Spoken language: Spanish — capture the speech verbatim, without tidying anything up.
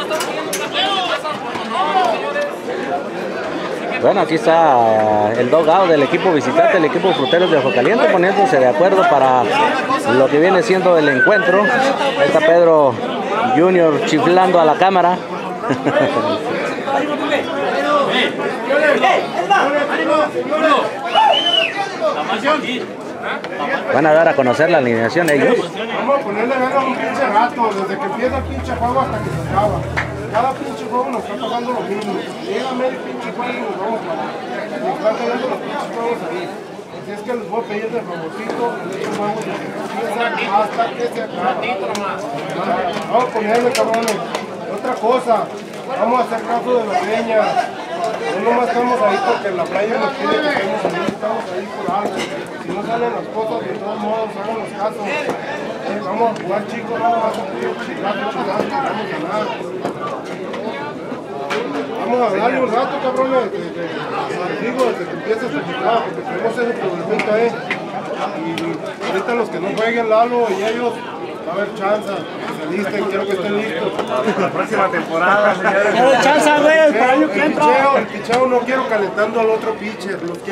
Bueno, aquí está el dugout del equipo visitante, el equipo Fruteros de Ojo Caliente, poniéndose de acuerdo para lo que viene siendo el encuentro. Ahí está Pedro Junior chiflando a la cámara. Van a dar a conocer la alineación ellos. Vamos a ponerle ganas un pinche rato, desde que empieza el pinche juego hasta que se acaba. Cada pinche juego nos está pasando lo mismo. Llega medio pinche juego y nos vamos para allá. Nos están cayendo los pinches juegos ahí. Así es que les voy a pedir de favorcito en estos juegos desde que empieza hasta que se acaba. Vamos a ponerle, cabrones. Otra cosa, vamos a hacer caso de la peña. No nomás estamos ahí porque la playa nos pide que estemos ahí, estamos ahí por algo. Si no salen las cosas, de todos modos, háganos caso. Eh, vamos a jugar chicos, no vamos a hacer chilato, chilato, vamos a ganar. Vamos a darle un rato, cabrones, desde, desde, digo, desde que empieza hasta que acaba, porque tenemos ese problemita, eh. Y ahorita los que no jueguen Lalo y ellos, va a haber chance, que se listen, quiero que estén listos. La próxima temporada, señores. Quiero chance, güey, para el año que entra. El picheo no quiero calentando al otro pitcher.